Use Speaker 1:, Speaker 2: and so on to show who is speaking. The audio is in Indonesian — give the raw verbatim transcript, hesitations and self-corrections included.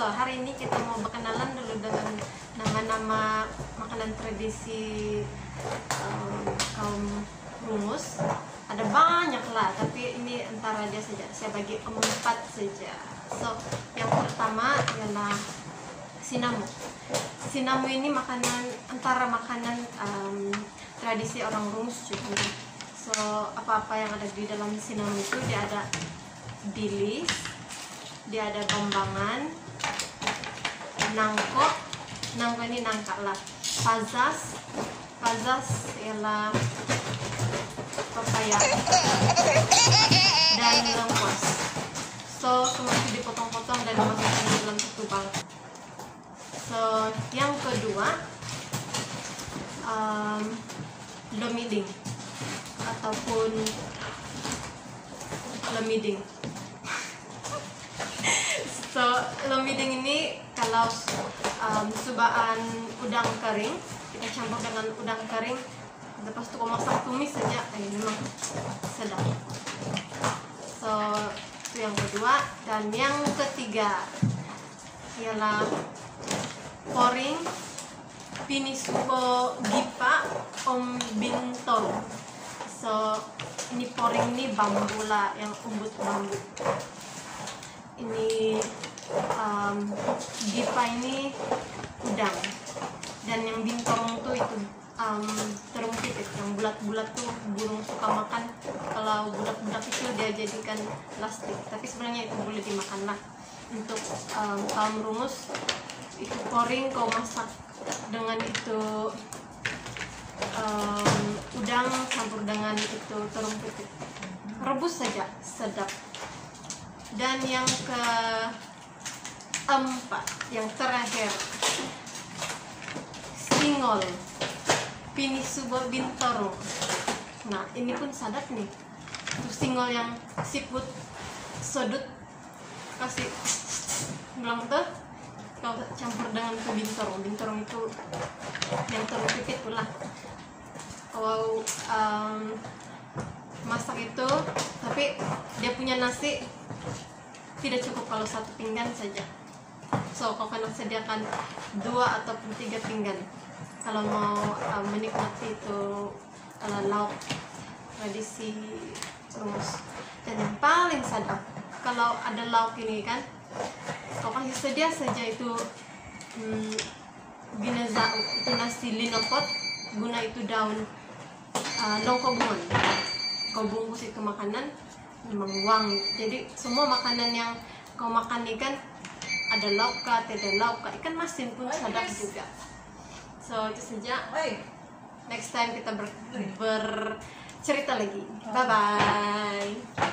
Speaker 1: hari ini kita mau berkenalan dulu dengan nama-nama makanan tradisi um, kaum Rungus. Ada banyak lah, tapi ini antara aja saja. Saya bagi empat saja. So, yang pertama ialah sinamu. Sinamu ini makanan antara makanan um, tradisi orang Rungus juga. So, apa-apa yang ada di dalam sinamu itu dia ada bilis, dia ada bambangan, nangkok, nangkok ini nangka lah, pazas, pazas ialah papaya, dan lengkuas. So semua itu dipotong-potong dan dimasukkan ke dalam satu bang. So yang kedua um, lomiding ataupun lomiding. So lomiding ini kalau um, subaan udang kering, kita campur dengan udang kering, lepas itu kau masak tumis saja, eh, memang sedap. So itu yang kedua. Dan yang ketiga ialah poring pinisubo gipa om bintong. So ini poring ini bambu lah, yang umbut bambu. Ini um, gipa ini udang, dan yang bintong tuh itu um, terung pipit, yang bulat-bulat tuh burung suka makan. Kalau budak-budak itu dia jadikan plastik, tapi sebenarnya itu boleh dimakan lah. Untuk um, kaum Rungus itu poring kau masak dengan itu um, udang campur dengan itu terung pipit, rebus saja, sedap. Dan yang keempat, yang terakhir, singol pinisubo bintoro. Nah ini pun sadap nih. Itu singol yang siput sodut, kasih bilang tuh kau campur dengan ke bintoro. Bintoro itu yang terung pipit pula. Kalau um, masak itu, tapi dia punya nasi tidak cukup kalau satu pinggan saja. So kau kena sediakan dua ataupun tiga pinggan kalau mau um, menikmati itu uh, lauk tradisi Rungus. Dan yang paling sadap, kalau ada lauk ini kan, kau kasih sedia saja itu hmm, binazau, itu nasi linopot, guna itu daun uh, longkobungan. Kau bungkus itu makanan memang wangi. Jadi semua makanan yang kau makan ikan, ada lauk kah, tidak lauk kah, ikan masin pun sadap juga. So itu saja. Next time kita ber bercerita lagi. Bye bye.